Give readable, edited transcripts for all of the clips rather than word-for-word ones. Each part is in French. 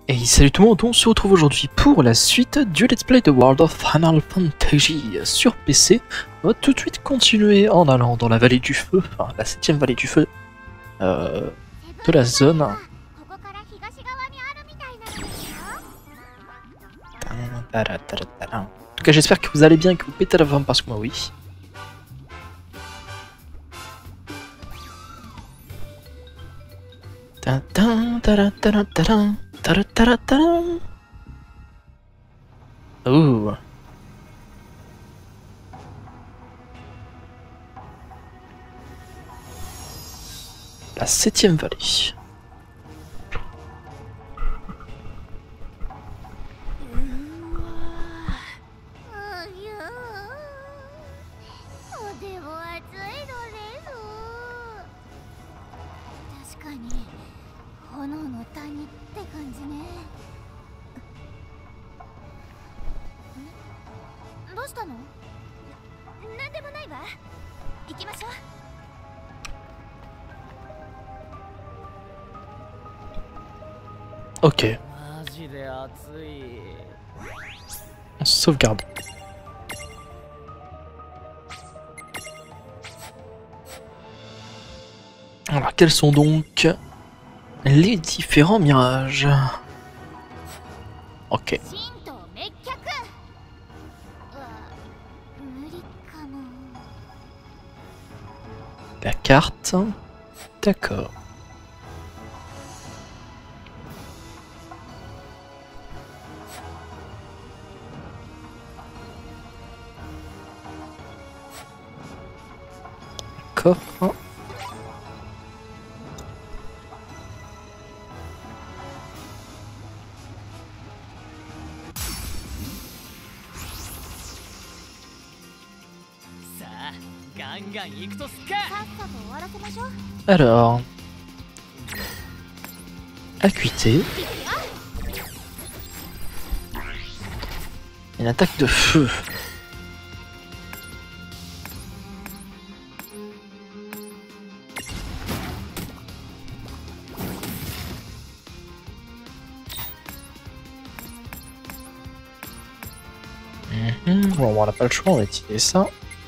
Et salut tout le monde, on se retrouve aujourd'hui pour la suite du Let's Play de World of Final Fantasy sur PC. On va tout de suite continuer en allant dans la vallée du feu, enfin la 7ème vallée du feu de la zone. En tout cas j'espère que vous allez bien et que vous pétez la forme parce que moi oui. Ouh. La 7ème vallée. Ok. On se sauvegarde. Alors quels sont donc les différents mirages? Ok. La carte. D'accord. Coffre. Alors, acuité. Une attaque de feu. Bon, on n'a pas le choix, on va utiliser ça.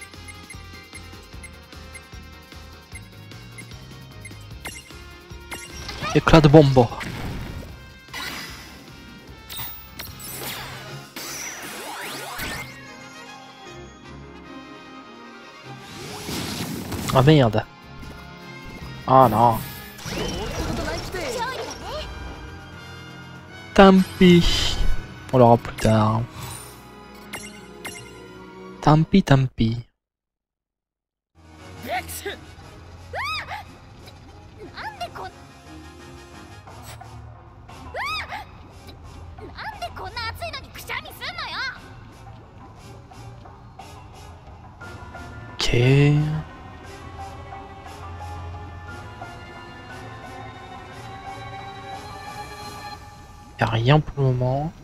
Éclat de bombe. Ah merde. Ah non. Tant pis. On l'aura plus tard. Tant pis, tant pis. Ok. Y'a rien pour le moment.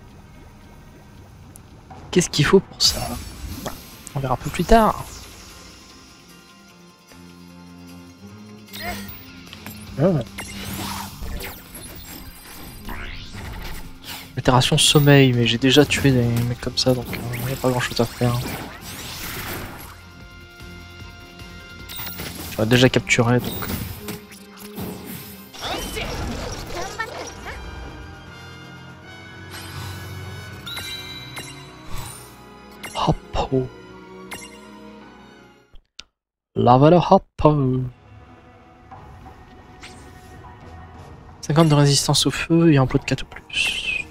Qu'est-ce qu'il faut pour ça? On verra un peu plus tard. Oh. Altération sommeil, mais j'ai déjà tué des mecs comme ça, donc il n'y a pas grand chose à faire. J'aurais déjà capturé, donc... Hoppo. Lava le hoppo. 50 de résistance au feu et un pot de 4 ou plus.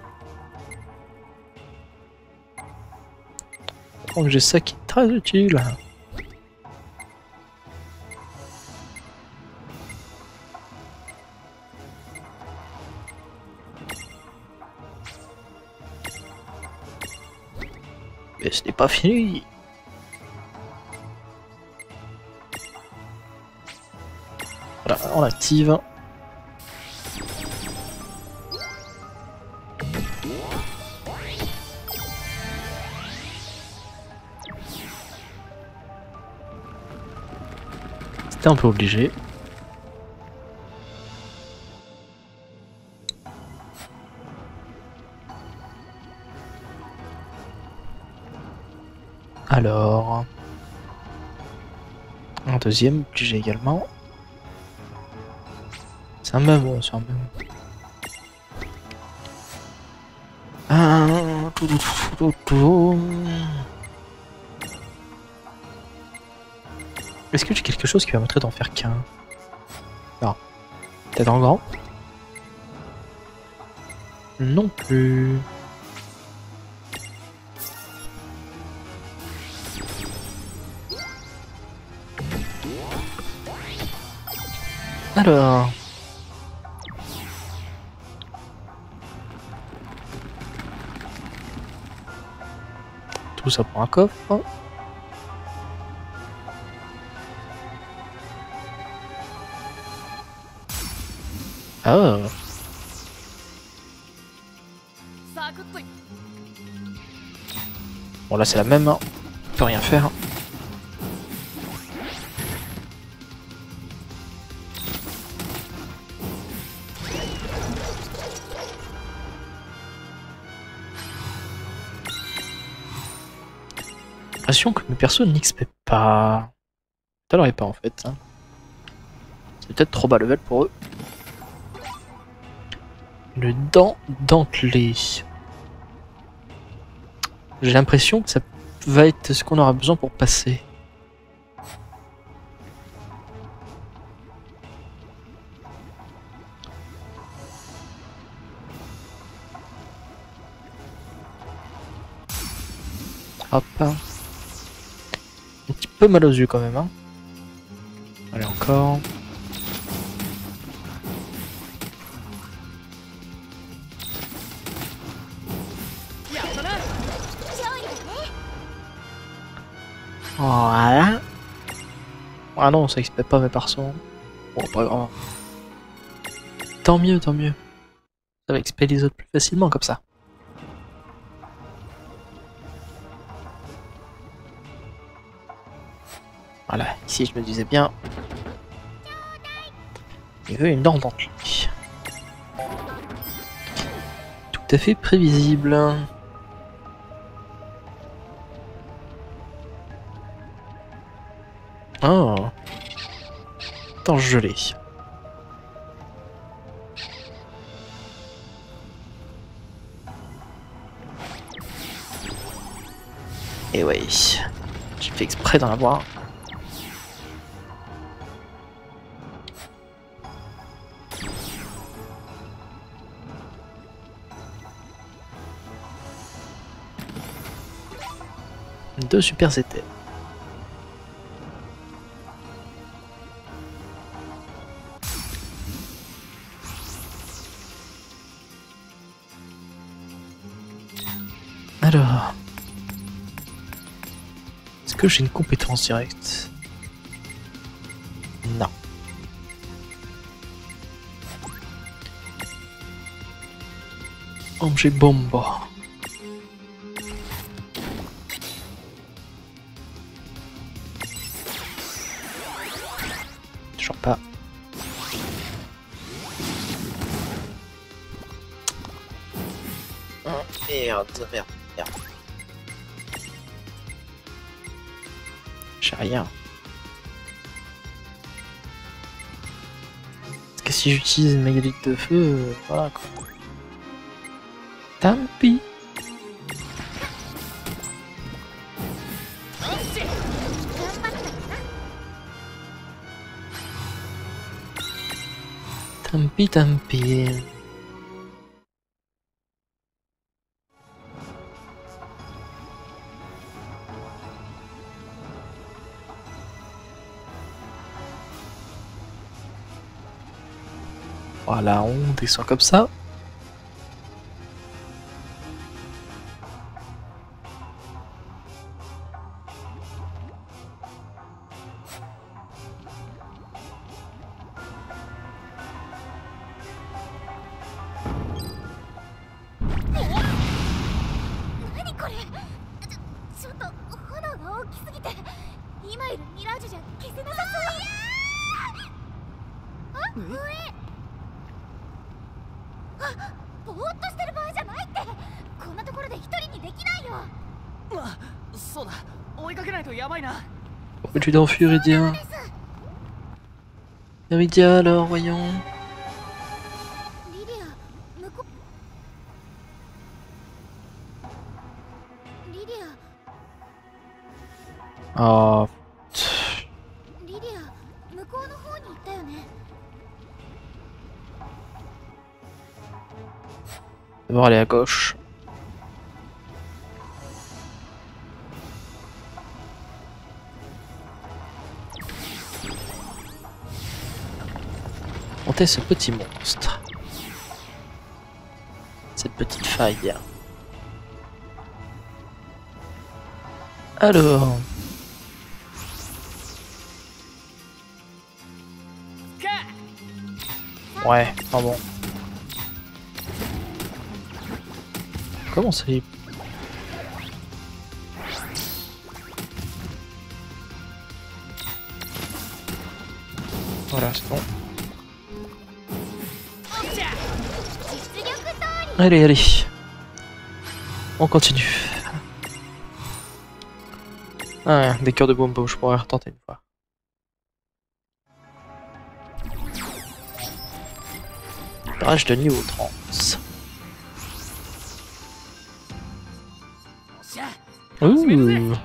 Donc j'ai ça qui est très utile. Mais ce n'est pas fini. Voilà, on l'active. C'était un peu obligé. Alors... Un deuxième, obligé également. C'est un même, c'est un même. Est-ce que j'ai quelque chose qui permettrait d'en faire qu'un? Non. Peut-être en grand? Non plus. Alors... Tout ça pour un coffre. Ah. Bon là c'est la même, hein. On peut rien faire. J'ai l'impression que mes persos n'XP pas. Ça leur est pas en fait. Hein. C'est peut-être trop bas level pour eux. Le dent dentelé. J'ai l'impression que ça va être ce qu'on aura besoin pour passer. Hop. Un petit peu mal aux yeux quand même. Hein. Allez encore. Voilà. Ah non, ça expecte pas mes persos. Bon, pas grave. Tant mieux, tant mieux. Ça va expier les autres plus facilement comme ça. Voilà, ici je me disais bien. Il veut une dent dentelée. Tout à fait prévisible. Oh. Temps gelé. Et ouais, j'ai fait exprès d'en avoir. Deux super CT. Alors, est-ce que j'ai une compétence directe? Non. Objet bomba. Toujours pas. Oh, merde, merde, merde. J'ai rien. Parce que si j'utilise une mégalith de feu, voilà quoi. Tant pis. Tant pis, tant pis. Voilà, on descend comme ça. Pourquoi tu t'enfuis, Iridia? Iridia, alors, voyons. Oh. D'abord aller à gauche. Monter ce petit monstre. Cette petite faille. Alors. Ouais, pardon. Comment c'est? Voilà, c'est bon. Allez, allez. On continue. Ah, des cœurs de bombo, je pourrais retenter une fois. Rage de niveau 30. Ouh.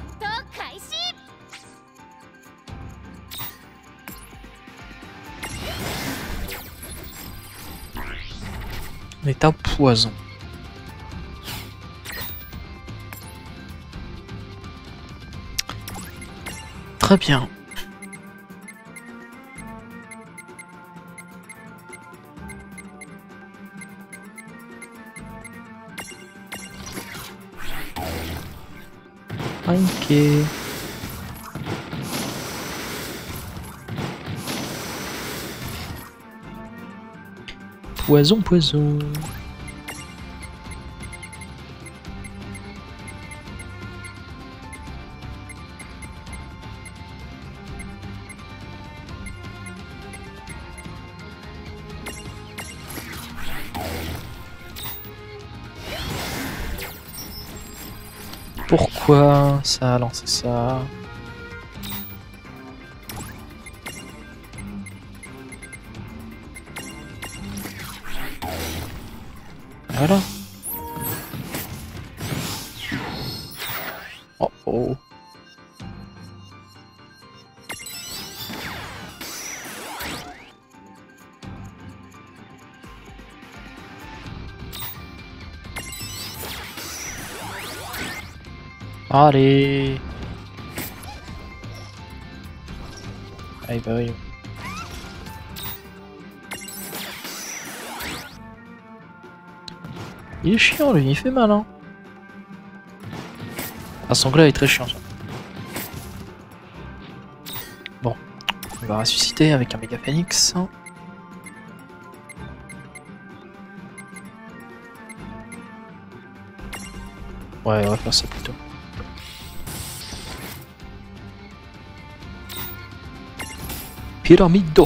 On est un poison. Très bien. Ok. Poison, poison. Pourquoi ça a lancé ça? Voilà. Oh oh. Allez. Allez, bah oui. Il est chiant lui, il fait mal hein. Ah, son glas est très chiant ça. Bon, on va ressusciter avec un méga phoenix. Ouais, on va faire ça plutôt. Pyramido.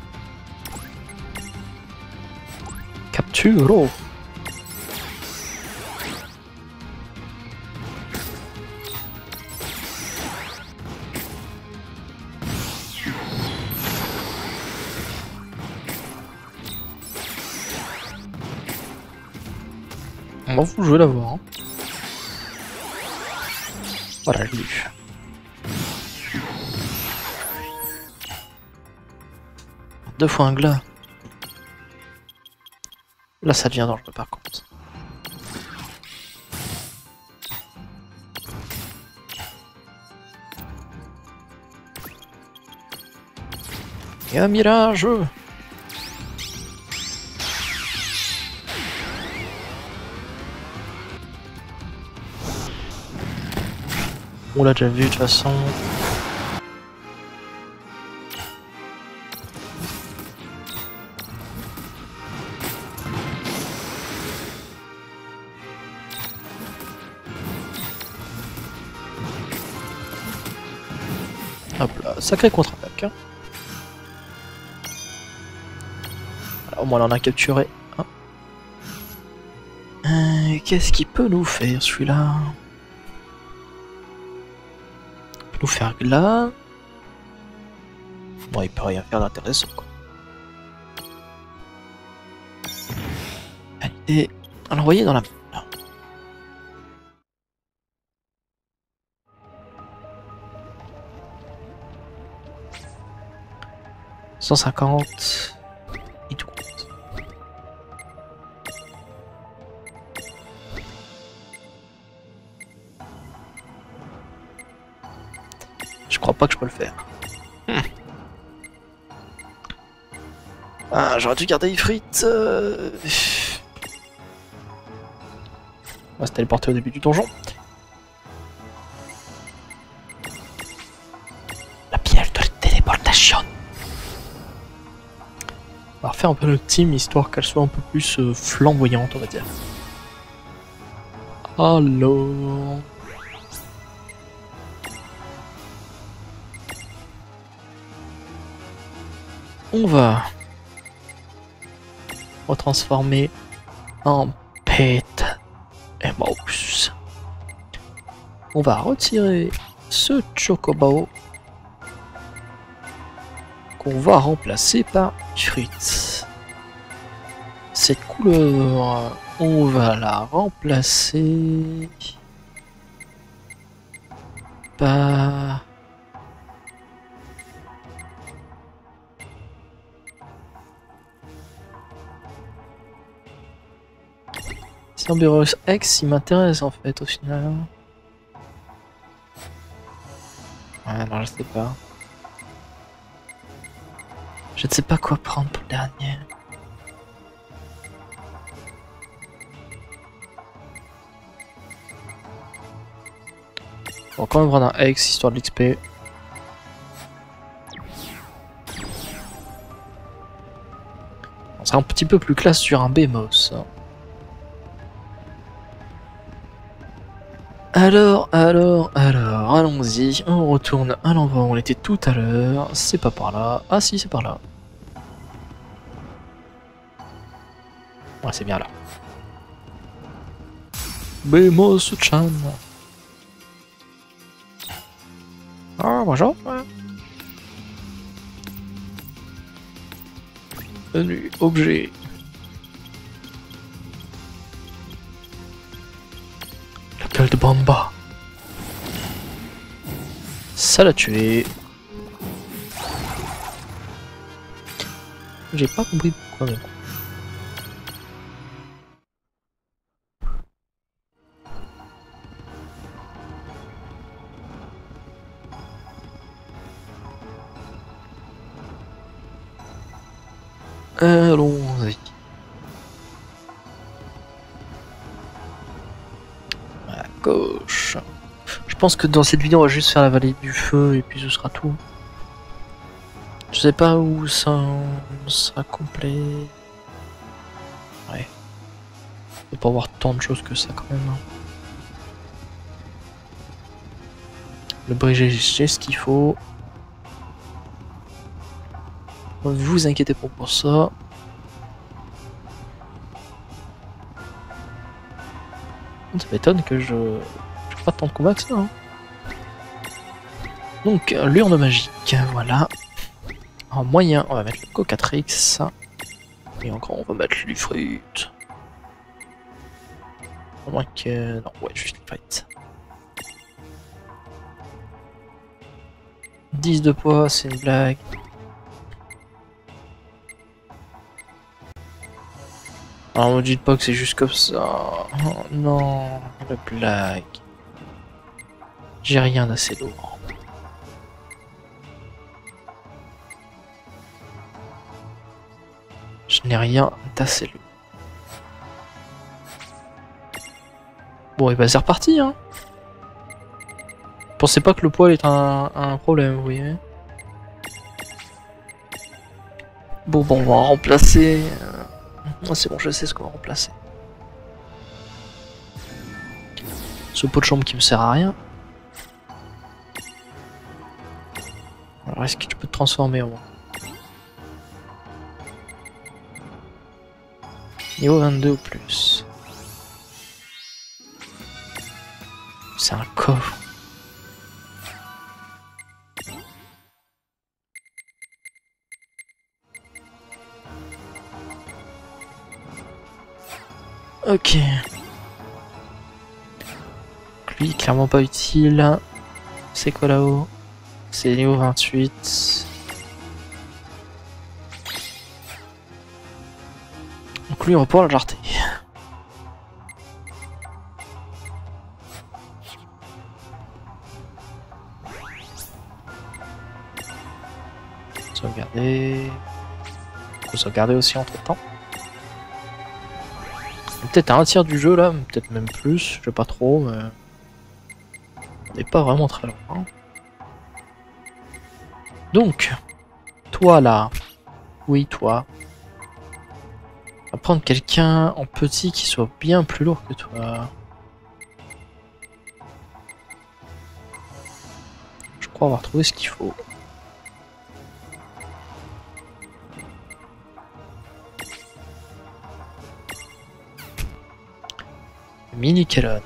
Capturo. On va vous jouer la voir. Hein. Voilà, je l'ai eu. Deux fois un glas. Là, ça devient dangereux par contre. Et un mirage. On l'a déjà vu de toute façon. Hop là, sacré contre-attaque. Hein. Voilà, au moins on en a capturé un. Qu'est-ce qu'il peut nous faire celui-là? peut nous faire là. Bon, il peut rien faire d'intéressant, quoi. Allez, à l'envoyer dans la... 150 et tout. Je crois pas que je peux le faire. Ah, j'aurais dû garder Ifrit. On va se téléporter au début du donjon. La pièce de téléportation. On va refaire un peu notre team histoire qu'elle soit un peu plus flamboyante, on va dire. Alors... on va retransformer en Pet et Mouse. On va retirer ce Chocobo qu'on va remplacer par Fritz. Cette couleur, on va la remplacer par... Cerberus X, il m'intéresse en fait au final. Ouais, non, je sais pas. Je ne sais pas quoi prendre pour le dernier. On va quand même prendre un X histoire de l'XP. On sera un petit peu plus classe sur un Bemos. Alors, allons-y, on retourne à l'endroit où on était tout à l'heure. C'est pas par là. Ah si, c'est par là. Ouais, c'est bien là. Bemos-chan. Ah, bonjour. Menu, objet. La gueule de Bamba. Ça l'a tué. J'ai pas compris pourquoi même. Allons-y. À gauche. Je pense que dans cette vidéo on va juste faire la vallée du feu et puis ce sera tout. Je sais pas où ça sera complet. Ouais. On peut pas voir tant de choses que ça quand même. Le bridge, j'ai ce qu'il faut. Vous inquiétez pas pour ça. Ça m'étonne que je pas tant de combats que ça. Hein. Donc, l'urne magique, voilà. En moyen, on va mettre le Cocatrix. Et en grand, on va mettre l'Ifrit. À moins que... non, ouais, juste l'Ifrit. 10 de poids, c'est une blague. Alors, me dites pas que c'est juste comme ça. Oh, non, la blague. J'ai rien d'assez lourd. Je n'ai rien d'assez lourd. Bon, et bah c'est reparti, hein. Pensez pas que le poil est un problème, vous voyez. Bon, on va remplacer... Oh, c'est bon, je sais ce qu'on va remplacer. Ce pot de chambre qui me sert à rien. Alors, est-ce que tu peux te transformer au moins? Niveau 22 ou plus. C'est un coffre. Ok. Lui, clairement pas utile. C'est quoi là-haut? C'est niveau 28. Donc lui, on va pouvoir le jarter. Sauvegarder. Faut sauvegarder aussi entre temps. Peut-être un tiers du jeu là, peut-être même plus, je sais pas trop, mais on n'est pas vraiment très loin. Donc, toi là, oui toi, on va prendre quelqu'un en petit qui soit bien plus lourd que toi. Je crois avoir trouvé ce qu'il faut. Mini Kellon.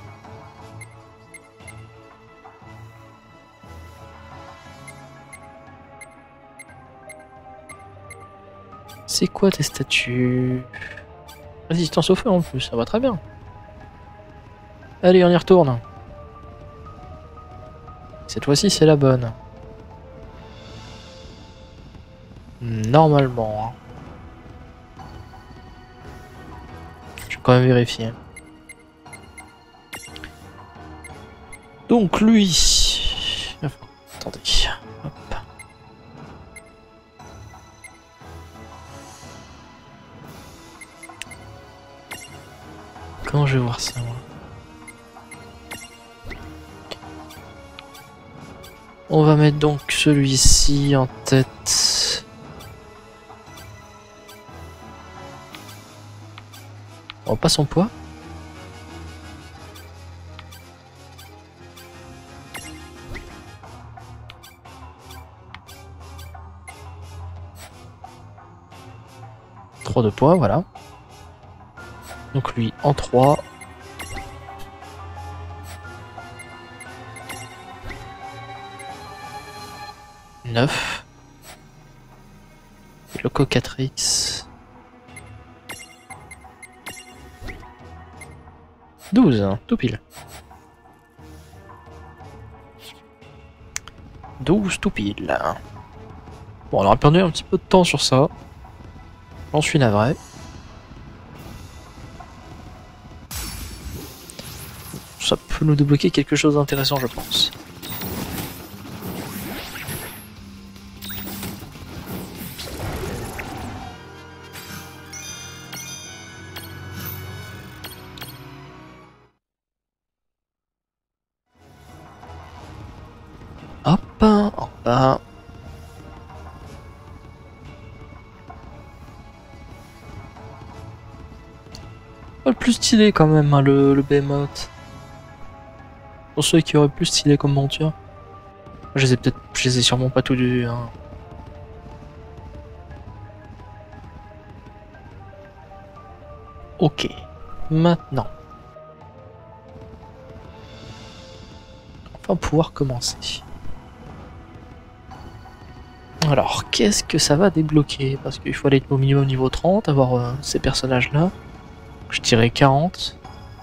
C'est quoi tes statuts? Résistance au feu en plus, ça va très bien. Allez, on y retourne. Cette fois-ci, c'est la bonne. Normalement. Hein. Je vais quand même vérifier. Donc lui... Enfin, attendez. Hop. Comment je vais voir ça moi? On va mettre donc celui-ci en tête. On va pas son poids. De poids, voilà. Donc lui en 3. « 9. Loco 4X. 12, hein, tout pile. 12 tout pile. Bon, on aura perdu un petit peu de temps sur ça. J'en suis navré. Ça peut nous débloquer quelque chose d'intéressant, je pense. Hop, hop, hop. Le plus stylé quand même, hein, le Behemoth. Pour ceux qui auraient plus stylé comme monture. Je les ai sûrement pas tous vus. Hein. Ok, maintenant. On va pouvoir commencer. Alors, qu'est-ce que ça va débloquer? Parce qu'il faut aller au minimum niveau 30, avoir ces personnages-là. Je dirais 40.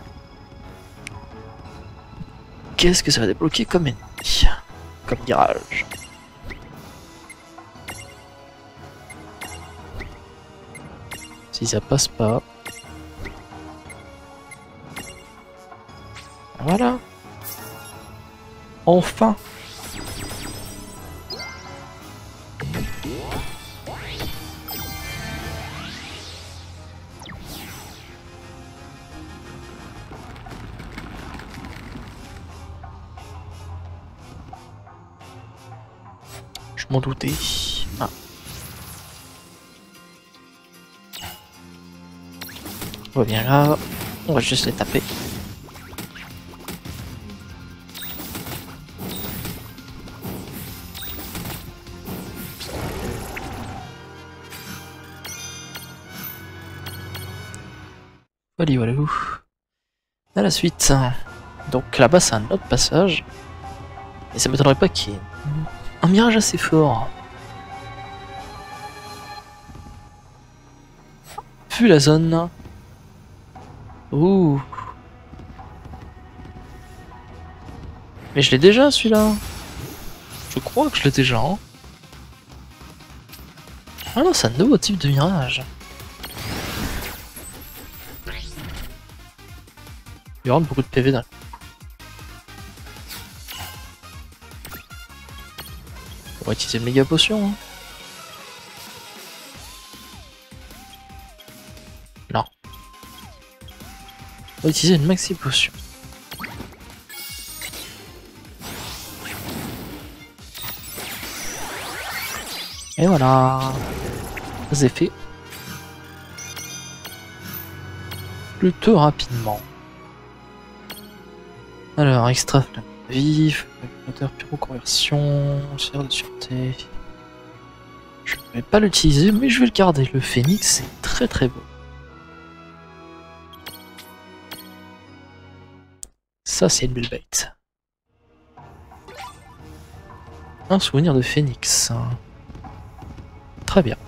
Qu'est-ce que ça va débloquer comme ennemi? Comme mirage. Si ça passe pas... Voilà. Enfin. Je m'en doutais. Ah. On revient là. On va juste les taper. Voilà, voilà. À la suite. Donc là-bas, c'est un autre passage. Et ça m'étonnerait pas qu'il y ait un mirage assez fort. Vu la zone. Ouh. Mais je l'ai déjà celui-là. Je crois que je l'ai déjà. Hein. Ah non, c'est un nouveau type de mirage. Il rentre beaucoup de PV d'un coup. On va utiliser une méga potion. Hein. Non. On va utiliser une maxi potion. Et voilà. C'est fait. Plutôt rapidement. Alors, extra flamme vif, moteur pyroconversion, sphère de sûreté. Je ne vais pas l'utiliser, mais je vais le garder. Le phénix, c'est très très beau. Ça, c'est une belle bête. Un souvenir de phénix. Très bien.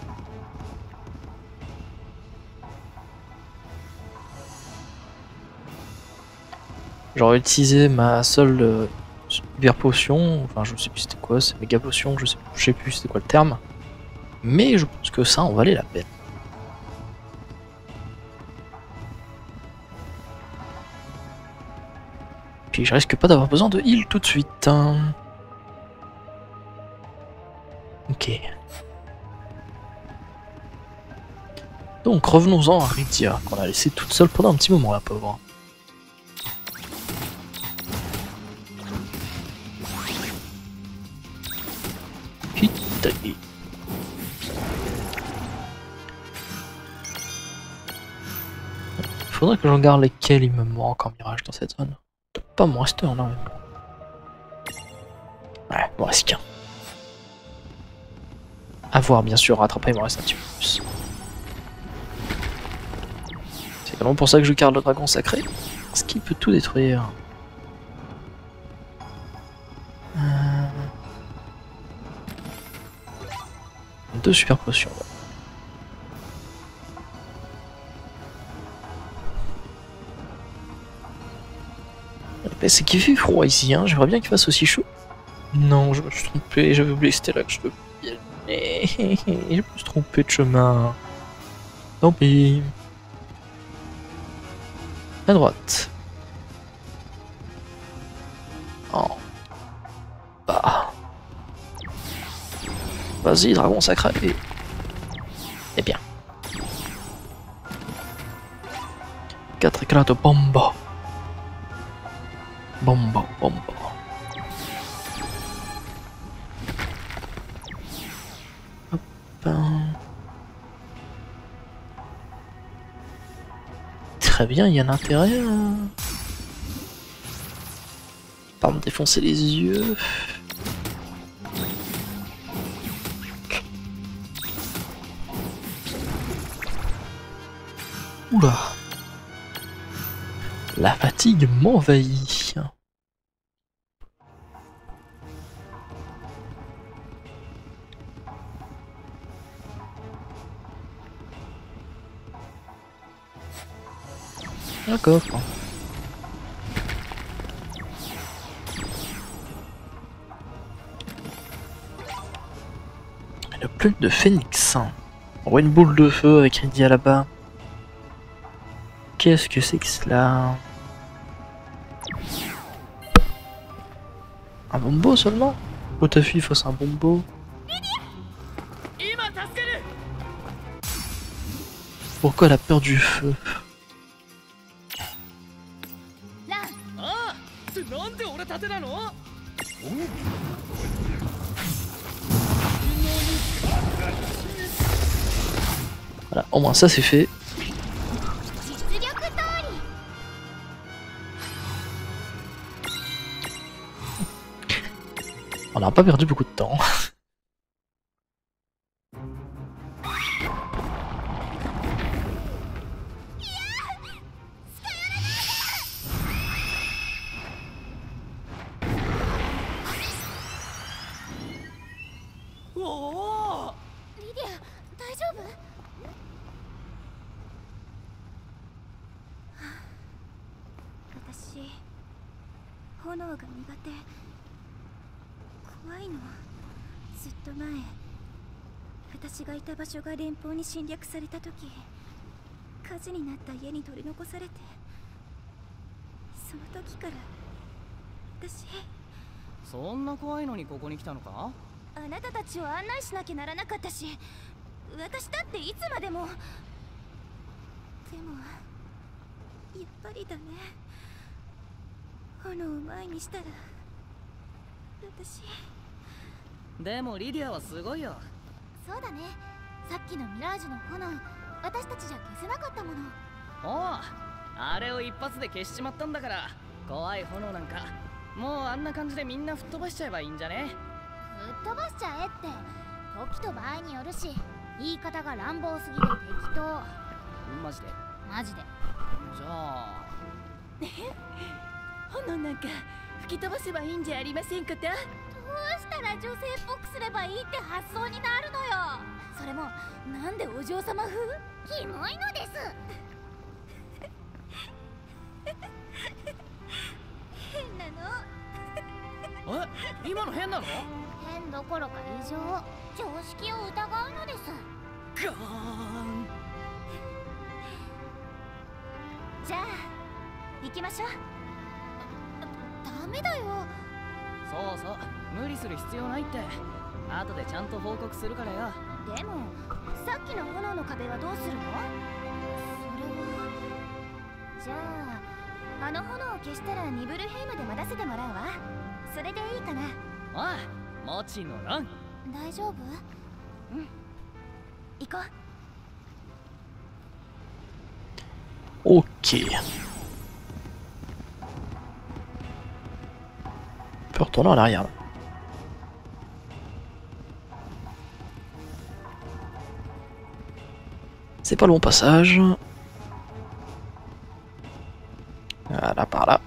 J'aurais utilisé ma seule super potion, enfin je sais plus c'était quoi, c'est méga potion, je sais plus c'était quoi le terme. Mais je pense que ça en valait la peine. Puis je risque pas d'avoir besoin de heal tout de suite. Hein. Ok. Donc revenons-en à Rydia, qu'on a laissé toute seule pendant un petit moment la pauvre. Hitaï. Faudrait que je regarde lesquels il me manque en mirage dans cette zone. Pas mon rester en même. Ouais, il me reste qu'un. A voir bien sûr, rattraper il me reste un petit peu plus. C'est également pour ça que je garde le dragon sacré. Parce qu'il peut tout détruire. Deux super potions. C'est qu'il fait froid ici, hein. J'aimerais bien qu'il fasse aussi chaud. Non, je me suis trompé, j'avais oublié que c'était là que je devais y aller. Je me suis trompé de chemin. Tant pis. À droite. En bas. Vas-y, dragon sacré. Eh bien. 4 éclats de bomba. Bomba, bomba. Hop. Très bien, il y a un intérêt à... Pas me défoncer les yeux. Oula. La fatigue m'envahit. Un coffre. Une plume de phénix. On voit une boule de feu avec Rydia là-bas. Qu'est-ce que c'est que cela? Un bombo seulement? Faut ta fille fasse un bombo. Pourquoi elle a peur du feu? Voilà, au moins ça c'est fait. On n'a pas perdu beaucoup de temps. 炎が苦手。怖いの。ずっと前、私がいた場所が連邦に侵略された時、火事になった家に取り残されて、その時から私。 そんな怖いのにここに来たのか？ あなたたちを案内しなきゃならなかったし、私だっていつまでも。でもやっぱりだね。炎を前にしたら私。 でもリディアはすごいよ。 そうだね。さっきのミラージュの炎、私たちじゃ消せなかったもの。 おう、あれを一発で消しちまったんだから、怖い炎なんかもうあんな感じでみんな吹っ飛ばしちゃえばいいんじゃね？ 吹っ飛ばしちゃえって時と場合によるし、言い方が乱暴すぎて適当。 マジで？ マジで。 じゃあ炎なんか吹き飛ばせばいいんじゃありませんかた。どうしたら女性っぽくすればいいって発想になるのよ。それもなんでお嬢様風？キモいのです。変なの。 今の変なの？ 変どころか異常。常識を疑うのです。 ガーン。 じゃあ行きましょう。ダメだよ。 そうそう、無理する必要ないって。後でちゃんと報告するからよ。 でもさっきの炎の壁はどうするの？それは。じゃああの炎を消したらニブルヘイムで待たせてもらうわ。それでいいかな？ ああ、もちのろん。 大丈夫？うん、行こう。 Ok. On peut retourner en arrière. C'est pas le bon passage. Voilà, par là.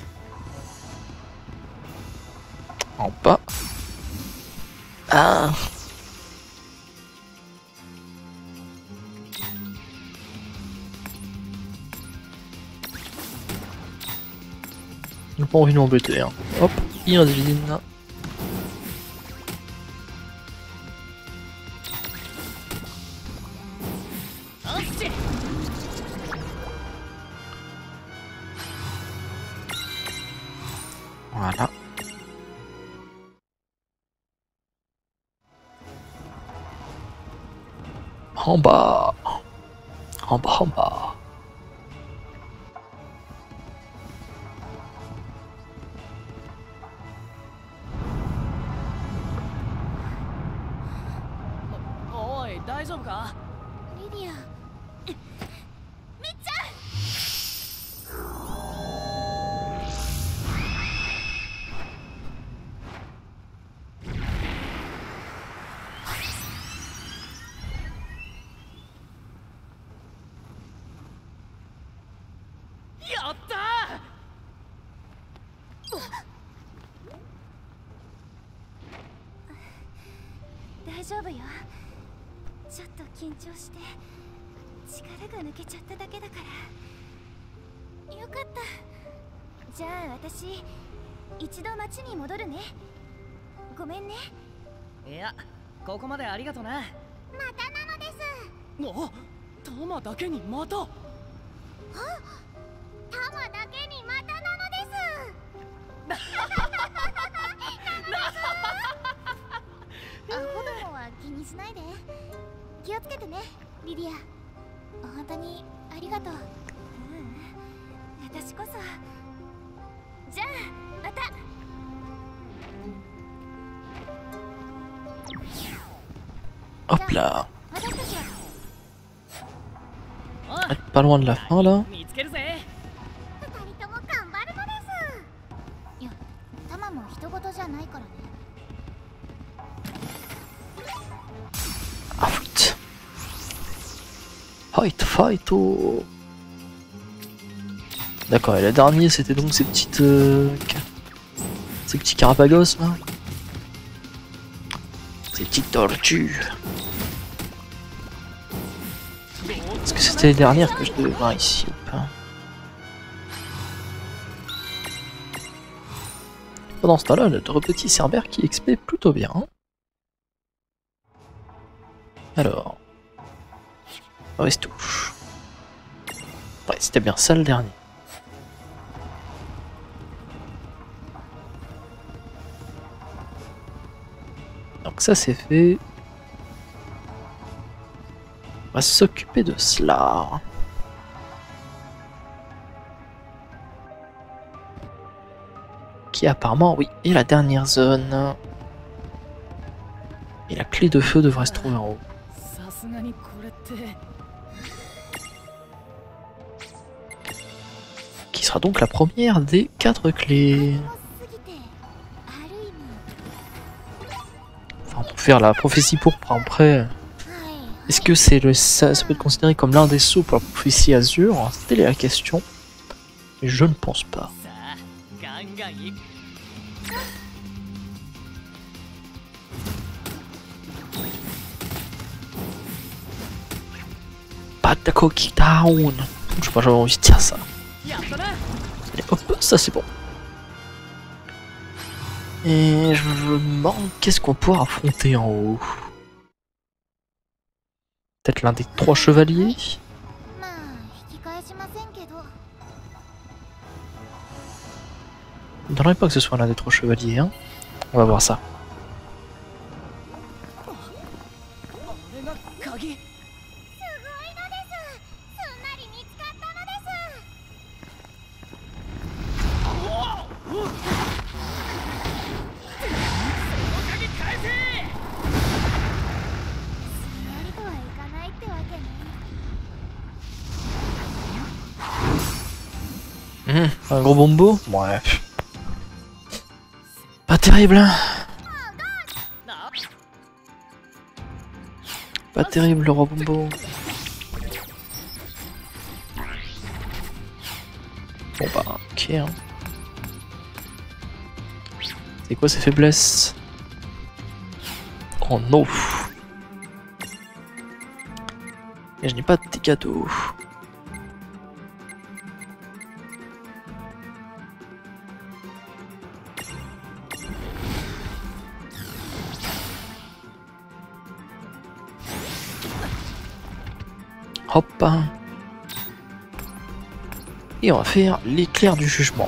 En bas. Ah! J'ai pas envie de m'embêter, hein. Hop, Iridine. Voilà. En bas. En bas, en bas. おい、大丈夫か？ リディア。みっちゃん。 やったー！大丈夫よ。ちょっと緊張して力が抜けちゃっただけだから。よかった。じゃあ私一度町に戻るね。ごめんね。 いや、ここまでありがとな。 またなのです。 お、タマだけにまた。 タマだけにまたなのです。アホどもは気にしないで。気をつけてね、リディア。本当にありがとう。私こそ。じゃあまた。 Hop là. 私たちは Pas loin de la fin là. 見つけるぜ。 二人とも頑張るのです。いや、タマも人事じゃないからね。 Ah, fight. Fight, oh. D'accord, et le dernier c'était donc ces petites... ces petits carapagos là. Ces petites tortues. Est-ce que c'était les dernières que je devais voir ici ou pas? Pendant ce temps-là, notre petit Cerbère qui XP plutôt bien. Alors... Restouche. Ouais, c'était bien ça le dernier. Donc ça c'est fait. On va s'occuper de cela. Qui apparemment, oui, est la dernière zone. Et la clé de feu devrait se trouver en haut. Qui sera donc la première des 4 clés. Enfin, on peut faire la prophétie pourpre après. Est-ce que c'est ça peut être considéré comme l'un des sauts pour la prophétie azur? C'était la question. Mais je ne pense pas. Patako Kickdown. Je sais pas, j'avais envie de dire ça. Allez, hop, ça c'est bon. Et je me demande qu'est-ce qu'on pourra affronter en haut. Peut-être l'un des 3 chevaliers. Je ne donnerais pas que ce soit l'un des 3 chevaliers, hein. On va voir ça. Un gros bombo? Ouais. Pas terrible, hein. Pas terrible le roi bombo. Bon bah, ok. Hein. C'est quoi ces faiblesses? Oh non. Et je n'ai pas de dégâts d'eau. Hop. Et on va faire l'éclair du jugement.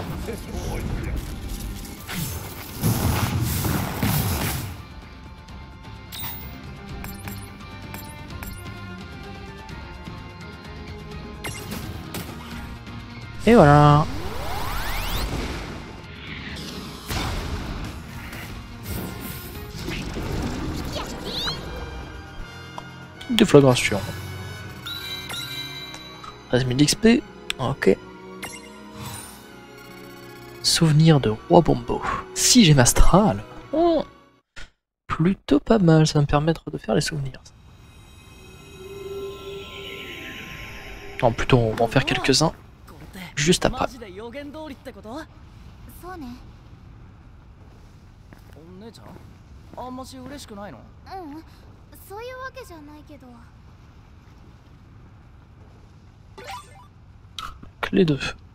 Et voilà. Déflagration. 13 000 XP, ok. Souvenir de Roi Bombo. 6 gemmes astrales. Oh. Plutôt pas mal, ça va me permettre de faire les souvenirs. Non, plutôt on va en faire quelques-uns juste après. Clé de feu.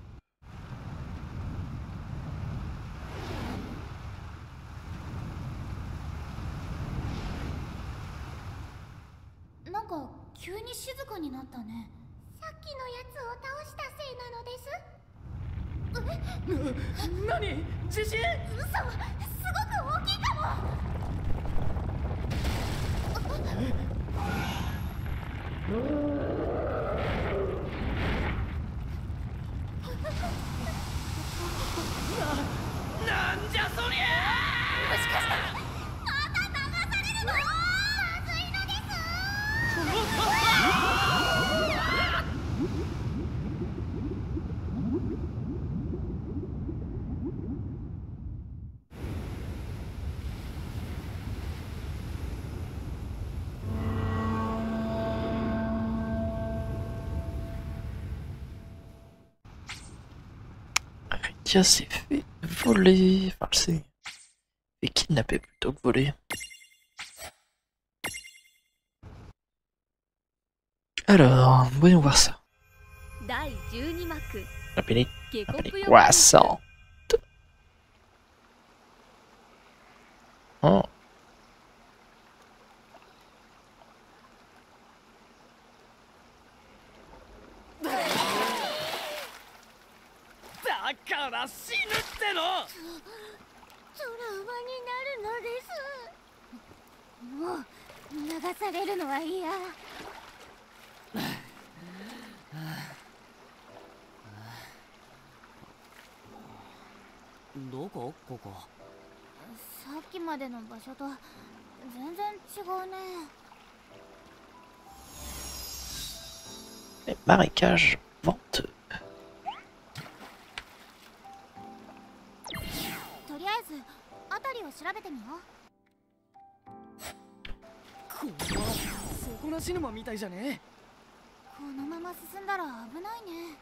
Tiens, c'est fait voler. Enfin, c'est fait kidnapper plutôt que voler. Alors, voyons voir ça. Appelé croissant. から死ぬっての。 トラウマになるのです。もう流されるのは嫌。 どこここ。 さっきまでの場所と全然違うね。 Les marécages venteux. とりあえず辺りを調べてみよう。 これは底なし沼みたいじゃね。 このまま進んだら危ないね。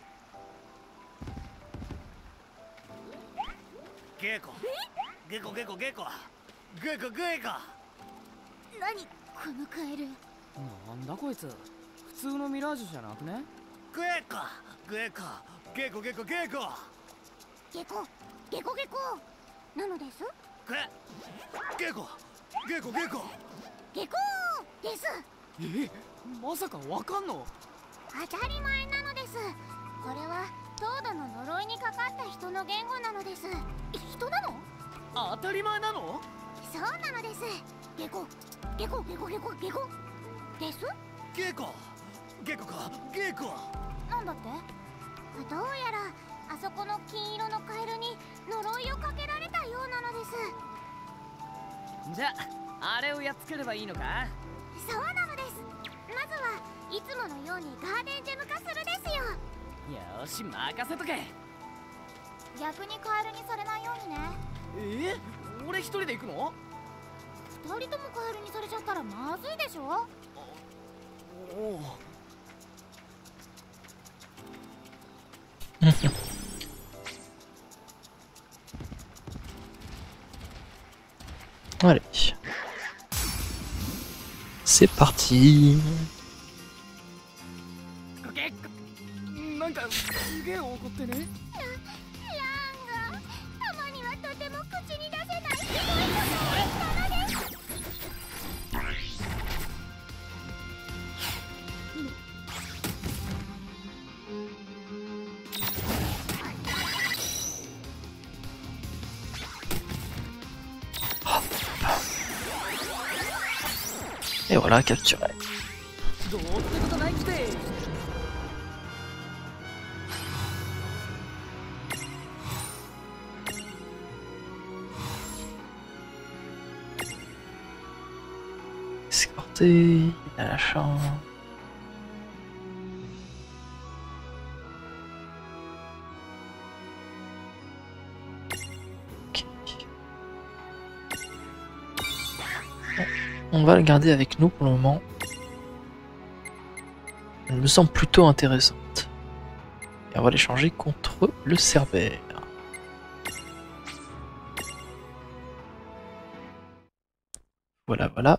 ゲコゲコゲコゲコゲコゲコ。 何このカエル。 なんだこいつ。普通のミラージュじゃなくね。 ゲコゲコゲコゲコゲコゲコゲコゲコなのです。 ゲコゲコゲコゲコです。 まさかわかんの。 当たり前なのです。これはトードの呪いにかかった人の言語なのです。人なの？ 当たり前なの？ そうなのです。ゲコゲコゲコゲコゲコです。 ゲコゲコかゲコ。 なんだって？どうやらあそこの金色のカエルに呪いをかけられたようなのです。 じゃああれをやっつければいいのか。 そうなのです。まずはいつものようにガーデンジェム化するですよ。 よし任せとけ。 逆にカエルにされないようにね。 俺一人で行くの？ 二人ともカエルにされちゃったらまずいでしょ。 おお。 Allez. C'est parti. なんかすげえ怒ってね。 ランがたまにはとても口に出せないすごいことを言ったのです。 Et voilà, capturé. どうってことないって。 Escorté, il a la chambre. Ok. On va le garder avec nous pour le moment. Elle me semble plutôt intéressante. Et on va l'échanger contre le Cerbère. Voilà, voilà.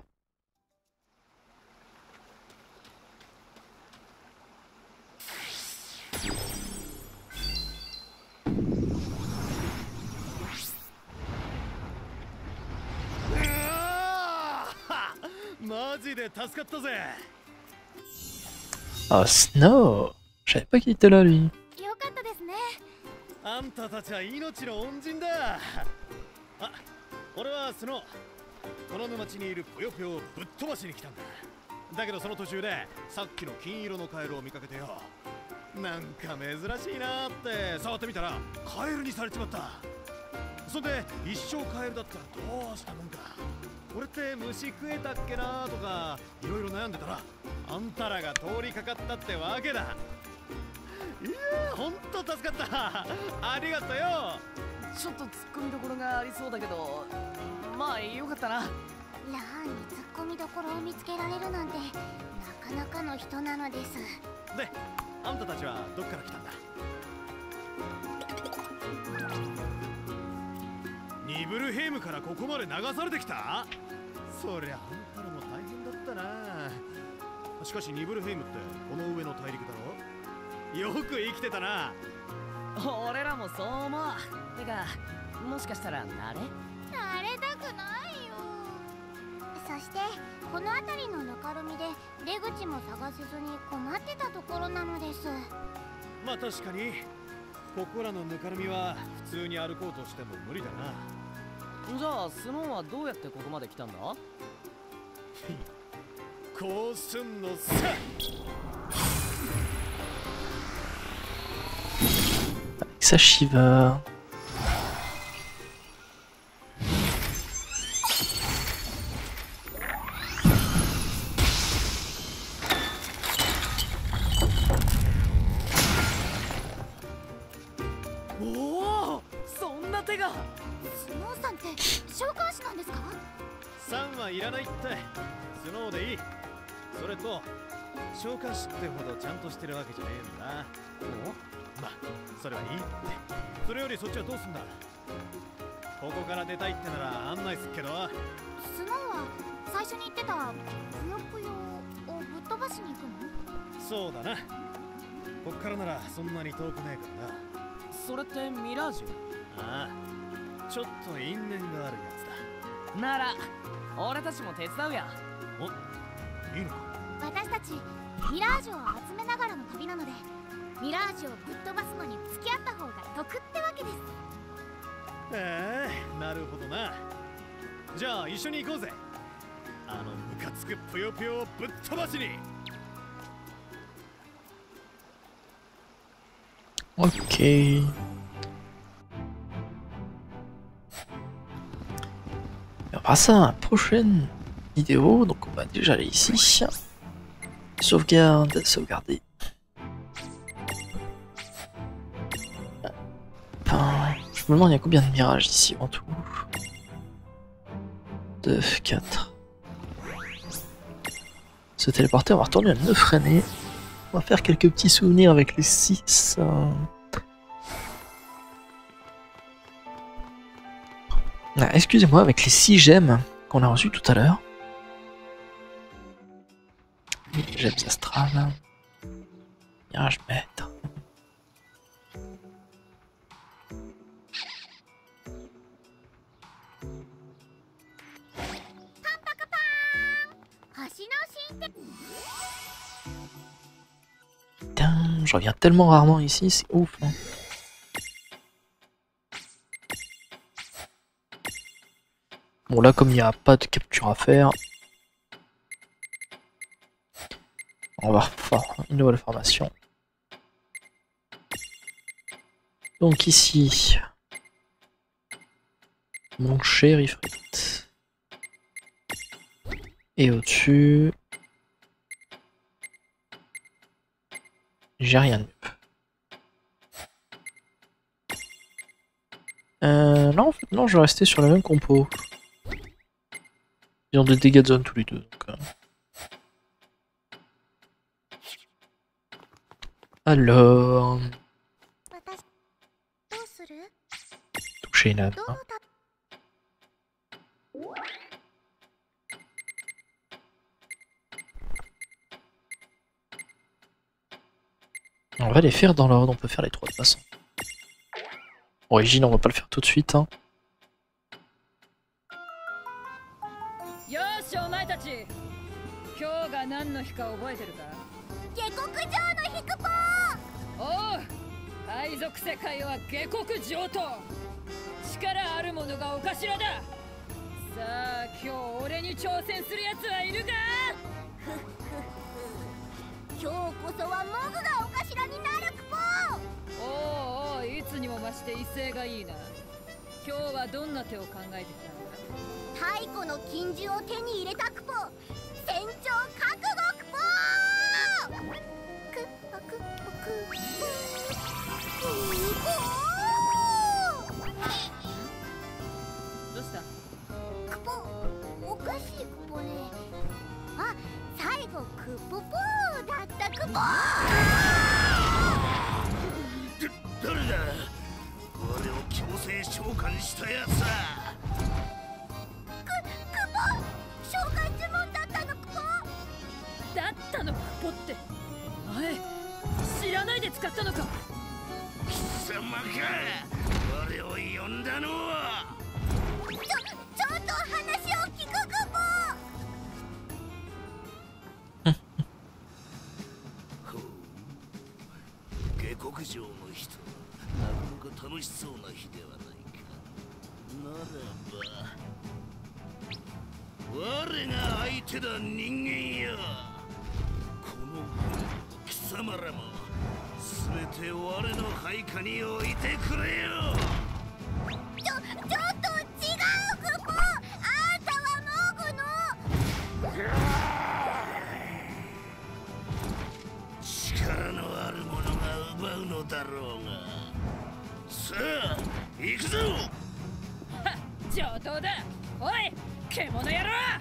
Oh, Snow! Je savais pas qu'il était là, lui. よかったですね。 あんたたちは命の恩人だ。あ、俺はスノー。この沼地にいるぷよぷよをぶっ飛ばしに来たんだ。だけどその途中でさっきの金色のカエルを見かけてよ。なんか珍しいなーって触ってみたらカエルにされちまった。そんで一生カエルだったらどうしたもんか。俺って虫食えたっけなーとかいろいろ悩んでたらあんたらが通りかかったってわけだ。いやーほんと助かった。ありがとよ。 ちょっと突っ込みどころがありそうだけど、まあよかったな。 ラーンにツッコミどころを見つけられるなんてなかなかの人なのです。 で、あんたたちはどっから来たんだ？ニブルヘイムからここまで流されてきた？そりゃあんたらも大変だったな。しかしニブルヘイムってこの上の大陸だろ？よく生きてたな。 俺らもそう思う。てか、もしかしたら慣れ？ 慣れたくないよ。そしてこの辺りのぬかるみで出口も探せずに困ってたところなのです。 まあ確かにここらのぬかるみは普通に歩こうとしても無理だな。 じゃあスノーはどうやってここまで来たんだ？ こうすんのさ。 Avec sa Shiva. Oh, そんな手が。 スノーさんって召喚師なんですか 3はいらないって。スノーでいい。それと召喚師ってほどちゃんとしてるわけじゃねえんだ。まあそれはいいって。それよりそっちはどうすんだ。ここから出たいってなら案内すっけど。 スノーは最初に言ってたぷよぷよをぶっ飛ばしに行くの？ そうだな。こっからならそんなに遠くねえからな。 それってミラージュ？ ああ、ちょっと因縁があるやつだ。 なら俺たちも手伝うや。 お、いいのか。 私たちミラージュを集めながらの旅なので、ミラージュをぶっ飛ばすのに付き合った方が得ってわけです。 なるほどな。じゃあ一緒に行こうぜ。あのムカつくぷよぷよをぶっ飛ばしに。 Ok. On va passer à la prochaine vidéo. Donc on va déjà aller ici. Sauvegarde, sauvegarder. Enfin, je me demande il y a combien de mirages ici en tout. 2, 4. Se téléporter, on va retourner à Neufrené. On va faire quelques petits souvenirs avec les 6. Ah, excusez-moi, avec les 6 gemmes qu'on a reçues tout à l'heure. Gemmes astrales. Mirage maître. Putain, je reviens tellement rarement ici, c'est ouf. Hein. Bon là, comme il n'y a pas de capture à faire, on va refaire une nouvelle formation. Donc ici, mon cher Ifrit. Et au-dessus, j'ai rien de mieux. Non, en fait, non, je vais rester sur la même compo. Ils ont des dégâts de zone tous les deux. Donc, Alors... Toucher une âme. On va les faire dans l'ordre, on peut faire les 3 de toute façon. Origine, on va pas le faire tout de suite. Hein. か楽しそうな日ではないか。ならば我が相手だ人間よ。この貴様らも全て我の配下に置いてくれよ。 ちょっと違うクポ。あんたはモグの力のある者が奪うのだろうが。さあ行くぞ。 上等だ。おい獣野郎。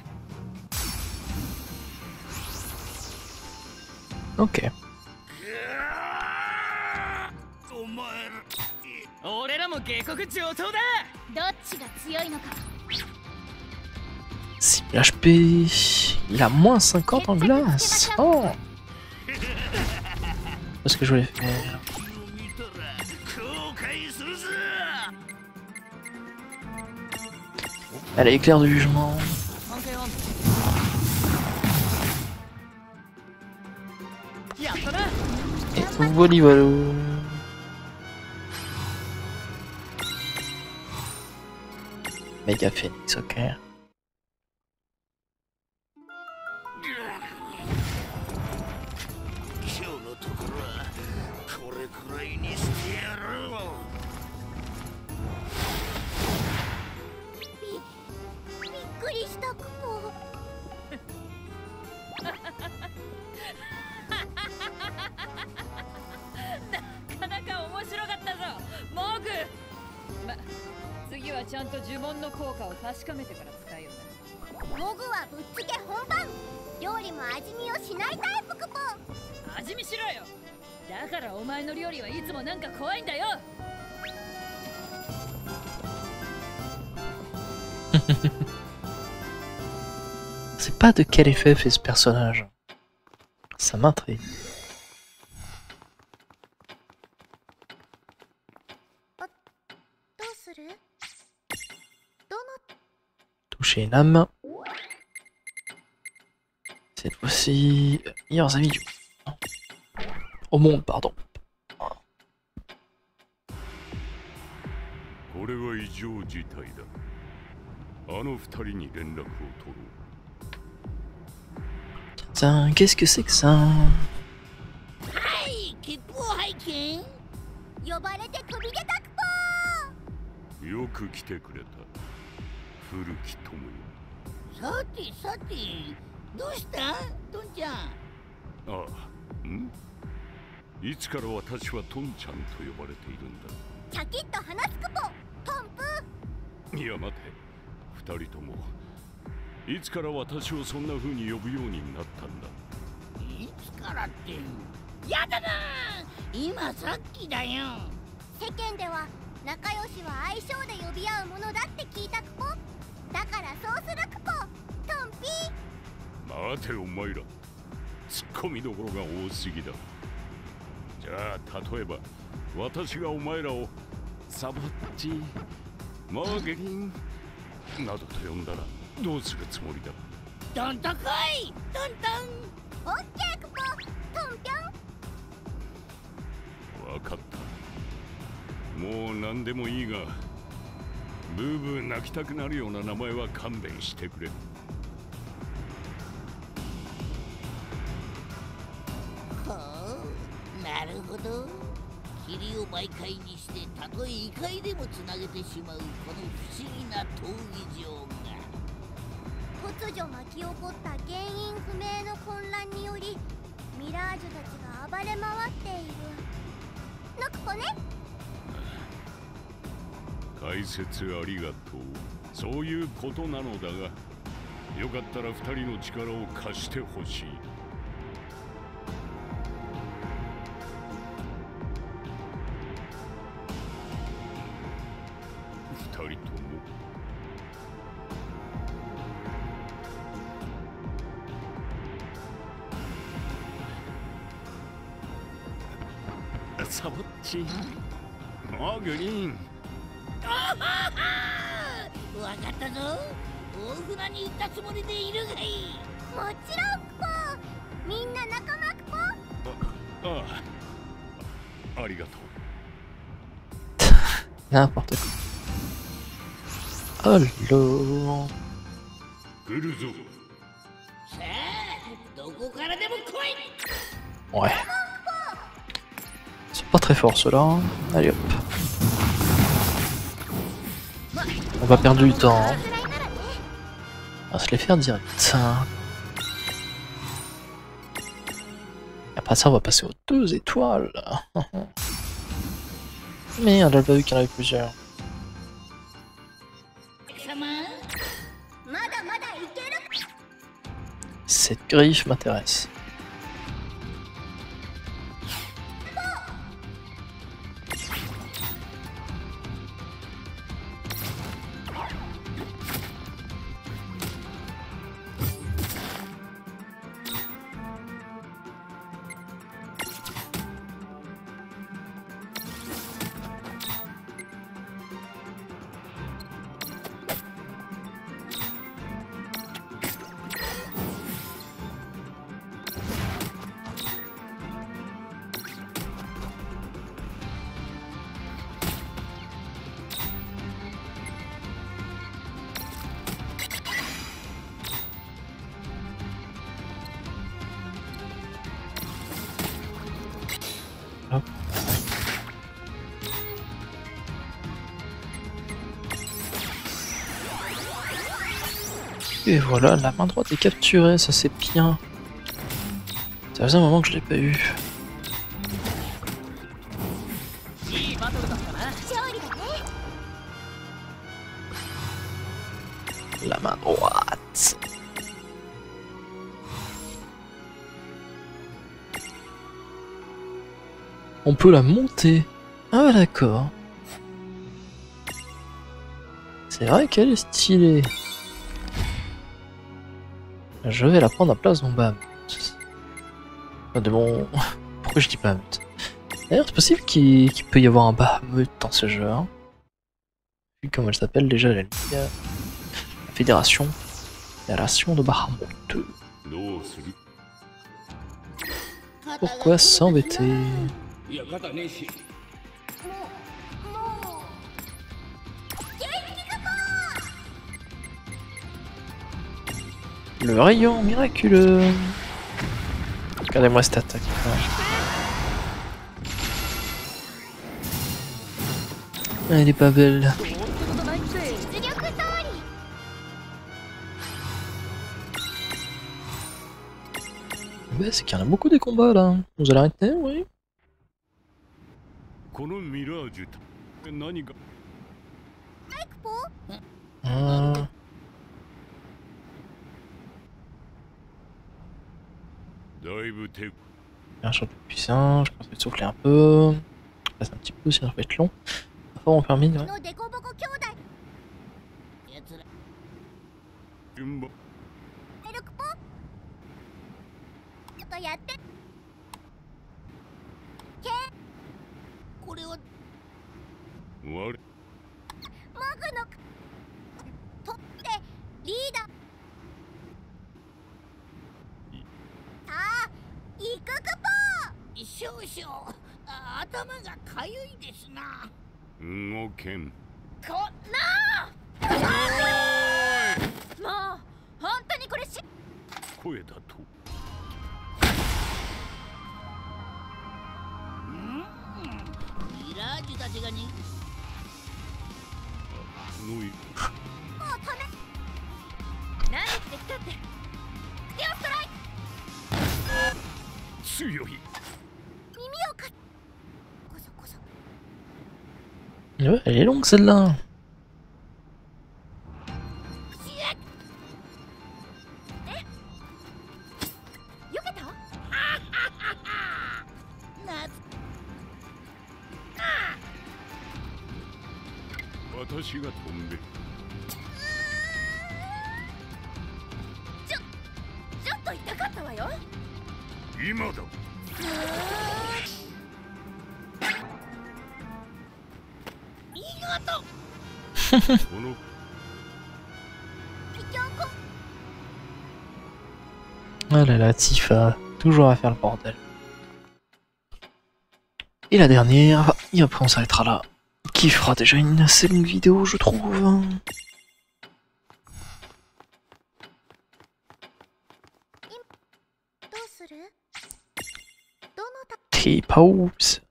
Ok. お前ら俺らも下克上等だ。 どっちが強いのか。 6000 HP. Il a moins 50 en glace. Oh. Qu'est-ce que je voulais faire? Allez, éclair de jugement. Et voilà, voilà. Méga Phoenix, ok. 今日のところはこれくらいにしてやろう。 びっくりしたクポ。 なかなか面白かったぞモグ。ま、次はちゃんと呪文の効果を確かめてから使えようね。 モグはぶっつけ本番。料理も味見をしないタイプクポ。 味見しろよ。だからお前の料理はいつもなんか怖いんだよ。 C'est pas de quel effet fait ce personnage. Ça m'intrigue. Toucher une âme. Cette fois-ci, meilleurs amis du au monde, pardon. これは異常事態だ。あの二人に連絡を取ろう。 Tiens, qu'est-ce que c'est que ça? はい切符を拝見。呼ばれて飛び出たクポ。 よく来てくれた。古き友よ。 さてさて、どうしたトンちゃん。 ああ、ん？いつから私はトンちゃんと呼ばれているんだ。 チャキッと話すクポ。トンプ。 いや待て、二人ともいつから私をそんな風に呼ぶようになったんだ。 いつからって。やだな。今さっきだよ。 世間では仲良しは相性で呼び合うものだって聞いたクポ。だからそうするクポ。トンピー。 待てお前ら、ツッコミどころが多すぎだ。じゃあ例えば私がお前らをサボッチ、マーゲリンなどと呼んだらどうするつもりだ。 トンとこいトントオッケークポ。トンピョン。 わかった。もう何でもいいが、ブーブー泣きたくなるような名前は勘弁してくれ。 ほう、なるほど。霧を媒介にしてたとえ異界でもつなげてしまうこの不思議な闘技場が突如巻き起こった原因不明の混乱によりミラージュたちが暴れ回っているのクポね。 解説ありがとう。そういうことなのだが、よかったら二人の力を貸してほしい。二人ともサボッチ、マーグリン。 わかったぞ。大船に行ったつもりでいるがいい。 もちろんクポ。みんな仲間クポ。 ああ、ありがとう。 N'importe quoi. Alors... 来るぞ。 さあどこからでも来い。 Ouais. Ils sont pas très forts ceux-là. Allez hop. On va perdre du temps. Hein. On va se les faire direct. Et après ça, on va passer aux 2 étoiles. Merde, j'avais pas vu qu'il y en avait plusieurs. 様まだまだいける。 Cette griffe m'intéresse. Et voilà, la main droite est capturée, ça c'est bien. Ça faisait un moment que je l'ai pas eu. 勝利だね。 La main droite. On peut la monter. Ah ouais, d'accord. C'est vrai qu'elle est stylée. Je vais la prendre à place de mon Bahamut. Enfin, de mon... Pourquoi je dis Bahamut? D'ailleurs, c'est possible qu'il peut y avoir un Bahamut dans ce jeu. Hein. Vu comment elle s'appelle déjà, la Fédération. Fédération de Bahamut. どうする？ Pourquoi s'embêter? いや肩ねえし。 Le rayon miraculeux. Regardez-moi cette attaque. Elle est pas belle. 実力通り。 Ouais, c'est qu'il y en a beaucoup des combats là. Vous allez arrêter, oui. このミラージュって何か？ Ah. Un champ plus puissant, je pense que je vais souffler un peu. Je passe un petit peu, sinon ça va être long. Enfin, on termine, ouais. のデコボコ兄弟。 奴ら順番。 ミルクポ。ちょっとやって。 これは我モグの。とってリーダー。さあ、行くかぽ。 少々頭がかゆいですな。 動けん。 こなあ。もう本当にこれ声だと。 ミラージュたちがに。 のい。 もうため。何ってきたって。デオストライク。 強い。 耳をか。こそこそ。 Ouais, elle est longue celle-là. よけた？ 私が飛んで。 ちょっと痛かったわよ。 今だ。この Ah là là, Tifa, toujours à faire le bordel. Et la dernière, et après on s'arrêtera là. Qui fera déjà une assez longue vidéo, je trouve. T-pose.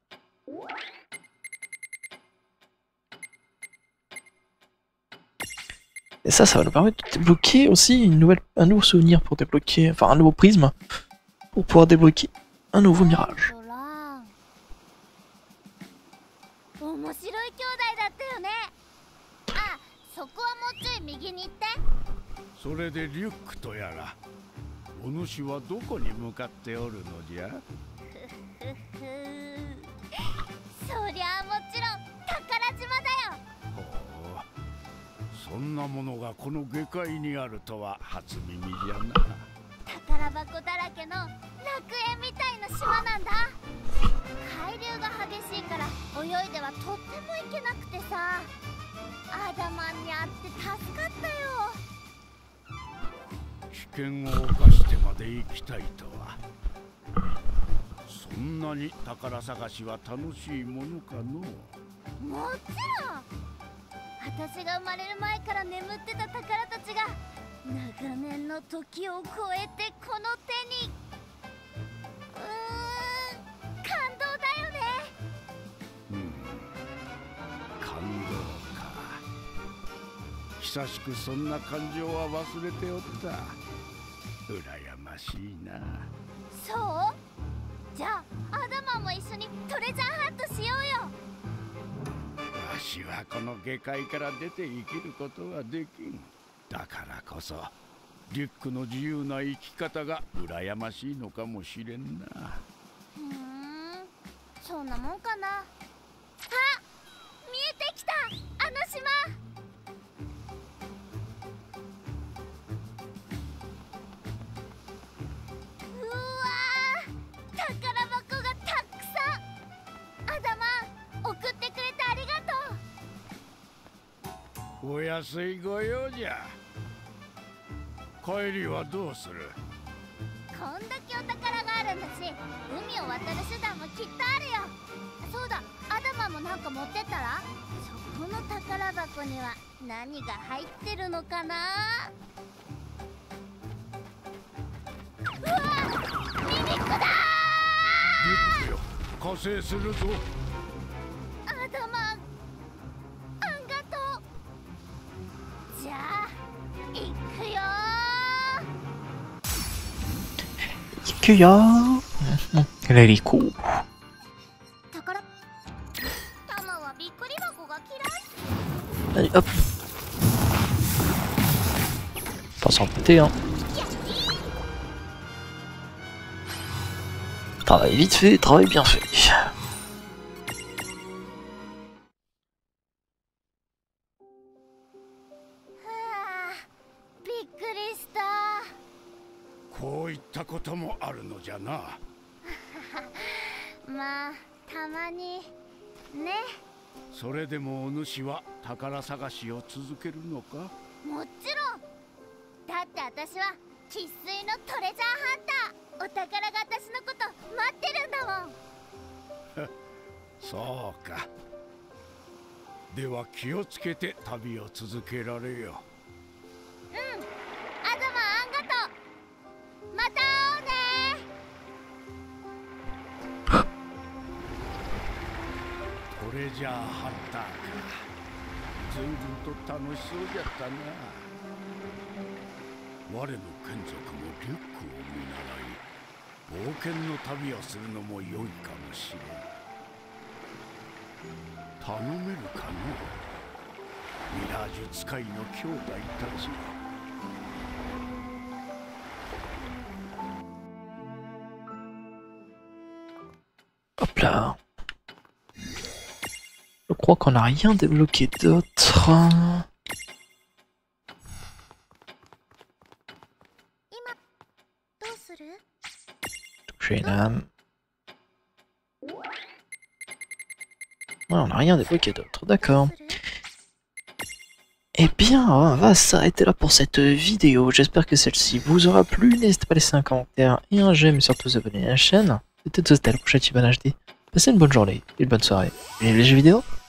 Et ça va nous permettre de débloquer aussi un nouveau souvenir pour débloquer, enfin un nouveau prisme pour pouvoir débloquer un nouveau mirage. 面白い兄弟だったよね。あ、そこはもうちょい右に行って。 それでリュックとやらお主はどこに向かっておるのじゃ。 そりゃあもちろん宝島だよ。 ほう、そんなものがこの下界にあるとは初耳じゃな。 宝箱だらけの楽園みたいな島なんだ。海流が激しいから泳いではとっても行けなくてさ、アダマンに会って助かったよ。 危険を冒してまで生きたいとは。そんなに宝探しは楽しいものかの。 もちろん。私が生まれる前から眠ってた宝たちが長年の時を超えてこの手に。感動だよね。 感動か。久しくそんな感情は忘れておった。羨ましいな。 そう？じゃあアダマンも一緒にトレジャーハントしようよ。 わしはこの下界から出て生きることはできん。だからこそリュックの自由な生き方が羨ましいのかもしれんな。 そんなもんかな。あ、見えてきた、あの島。うわー、宝箱がたくさん。アダマン、送ってくれてありがとう。 お安いご用じゃ。帰りはどうする？ こんだけお宝があるんだし、海を渡る手段もきっとあるよ。そうだ、アダマンもなんか持ってったら。そこの宝箱には何が入ってるのかな。うわ、ミミックだー。 リュックよ、加勢するぞ。 アダマン、あんがとう。じゃあ行くよー。 行くよー。レリコ。 宝。タマはびっくり箱が嫌い。 Allez hop. Pas s'embêter hein. Travail vite fait, travail bien fait. びっくりした。 こういったこともあるのじゃな。 まあたまにね。 それでもお主は宝探しを続けるのか？ もちろん。だって私は生粋のトレジャーハンター。お宝が私のこと待ってるんだもん。 そうか。では気をつけて旅を続けられよ。 うん、アダマンあんがとう。また会おうね。 トレジャーハンターか。随分と楽しそうじゃったな。我の眷属もリュックを見習い冒険の旅をするのも良いかもしれん。頼めるかのミラージュ使いの兄弟たち。 Hop là. Je crois qu'on n'a rien débloqué d'autre. Toucher une âme. Ouais, on n'a rien débloqué d'autre, d'accord. Eh bien, on va s'arrêter là pour cette vidéo. J'espère que celle-ci vous aura plu. N'hésitez pas à laisser un commentaire et un j'aime et surtout vous abonner à la chaîne. C'était tout, c'était la prochaine Iban HD. Passez une bonne journée et une bonne soirée. Et les jeux vidéo.